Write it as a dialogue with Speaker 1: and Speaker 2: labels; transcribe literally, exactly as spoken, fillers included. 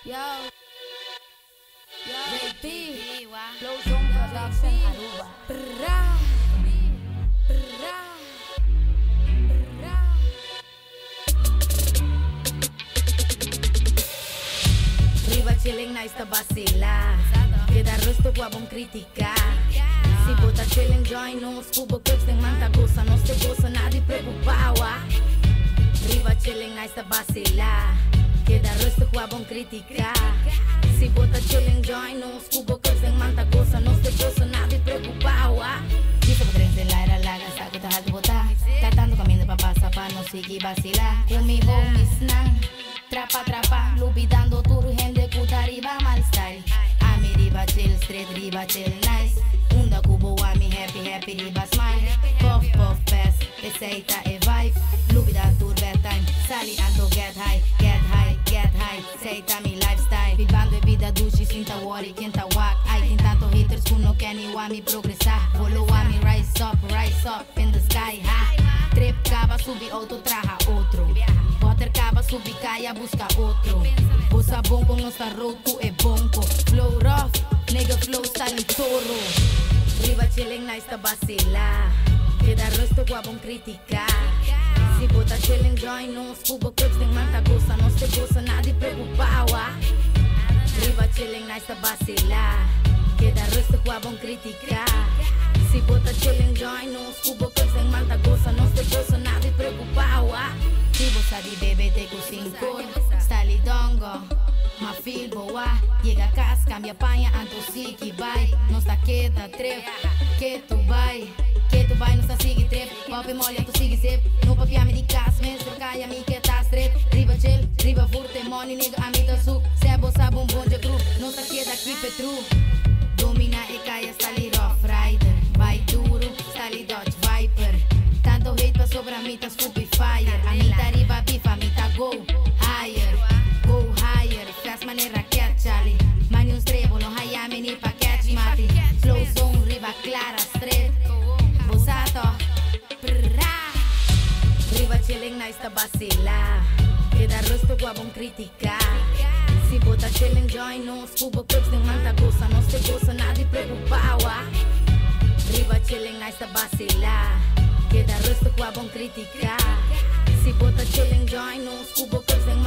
Speaker 1: Yo, yo, J P, Flow Zone Production, Aruba. Brrra, brrra, brrra. Riva chilling nice ta vacila. Queda resto qua bom criticar. Si bota chilling join nos cubo clips tem manta goza, nos te goza nada preocupava. Riva chilling nice ta vacila. Queda resto qua bom criticar. Si bota chilling join nos cubo clips tem manta goza, nos te goza nada preocupava. Dice que tres de la era larga, saco ta hard botar. Tratando caminho pra passar pra não seguir vacilar. Com mi homies nan, trapa trapa, lubidando tur gente cuta riba mal style. Ami riba chill straight, riba chill nice. Unda cubo ami happy happy riba smile. Puff puff pass, aceita e vibe. Lubida tur bedtime, sali ando get high, get high, get high. Aceita mi lifestyle. Vivando e vida dushi, sinta worry, quinta walk. Ai tem tanto haters que não quer nem ami progressar. Volo ami rise up, rise up in the sky high. Trip cava, subi outro, traja outro. Water cava, subi, caia, busca outro. Bossa bom com nossa road, tu é bonco. Flow rough, nigga flow está em toro. Riva chilling nice ta vacila. Queda resto qua bom criticar. Si bota chilling join nos cubo clips tem manta goza, nos te goza nada preocupava. Riva chilling nice ta vacila. Queda resto qua bom criticar. Si bota chilling join nos cubo clips tem manta goza, nos te goza nada preocupava. Si bossa di bebê te com cinco, está lidongo. Ma feel boa, llega a casa, cambia panha, anto si que vai. Nos ta queda trep, que tu vai, que tu vai, nos ta sigue trep. Pop e molha, tu sigue sep. No papia me di cas, men caia mi que ta straight. Riva chill, riva furte, money nigga, a mi ta su. Se bossa bom bom de cru, nos ta queda aqui petru. Domina e caia, está li rough rider. Vai duro, está li dodge viper. Tanto hate pa sobra mi ta scoopy fire. A mi ta riva bifa, mi ta go higher. Go higher, fast maneira catch-ali. Mani un strebo, no hayami ni pa catch mati. Flow zone, riva clara, straight. Bosato, prrra. Riva chilling nice ta vacila. Queda resto qua bom criticar. Si bota chilling join nos cubo clips tem manta goza, nos te goza nada preocupava. Riva chilling nice ta vacila. Queda resto qua bom criticar. Si bota chilling join nos cubo clips tem